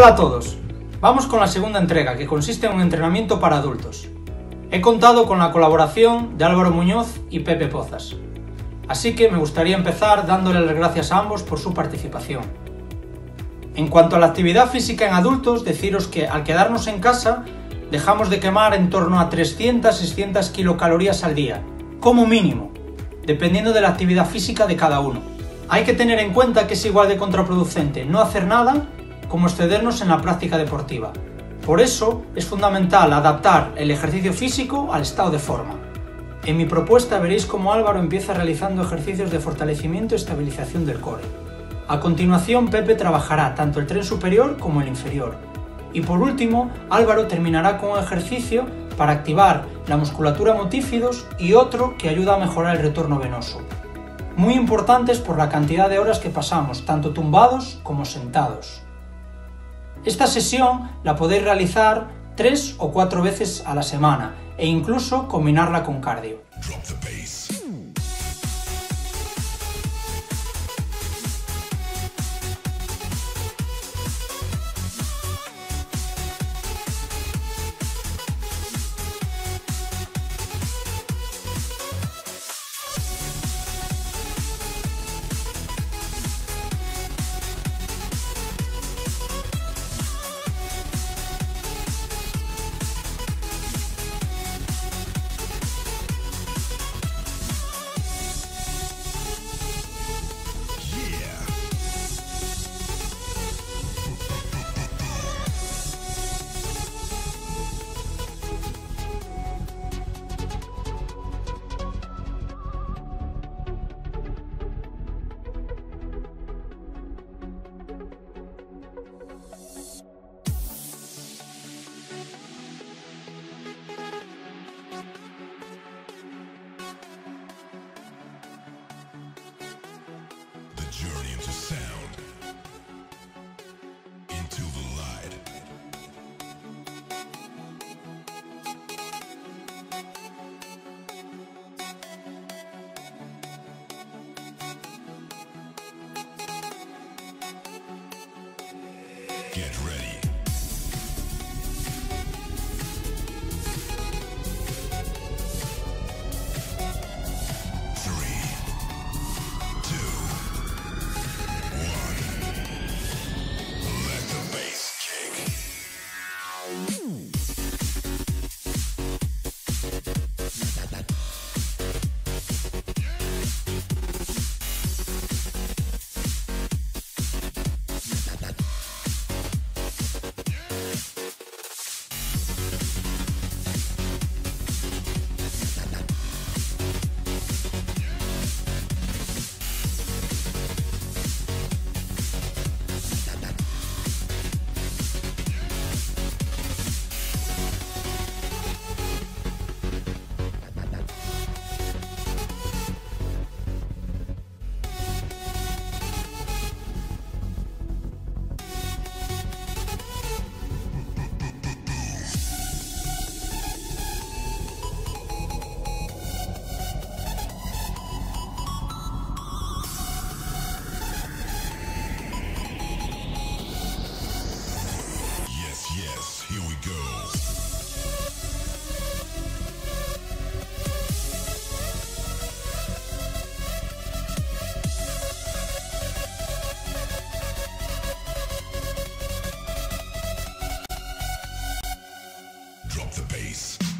Hola a todos, vamos con la segunda entrega que consiste en un entrenamiento para adultos. He contado con la colaboración de Álvaro Muñoz y Pepe Pozas, así que me gustaría empezar dándole las gracias a ambos por su participación. En cuanto a la actividad física en adultos, deciros que al quedarnos en casa dejamos de quemar en torno a 300-600 kilocalorías al día, como mínimo, dependiendo de la actividad física de cada uno. Hay que tener en cuenta que es igual de contraproducente no hacer nada como excedernos en la práctica deportiva. Por eso es fundamental adaptar el ejercicio físico al estado de forma. En mi propuesta veréis cómo Álvaro empieza realizando ejercicios de fortalecimiento y estabilización del core. A continuación, Pepe trabajará tanto el tren superior como el inferior. Y por último, Álvaro terminará con un ejercicio para activar la musculatura motífidos y otro que ayuda a mejorar el retorno venoso. Muy importantes por la cantidad de horas que pasamos, tanto tumbados como sentados. Esta sesión la podéis realizar 3 o 4 veces a la semana e incluso combinarla con cardio. Journey into sound, into the light. Get ready. 3, 2, 1. Let the bass kick. Yes, here we go. Drop the bass.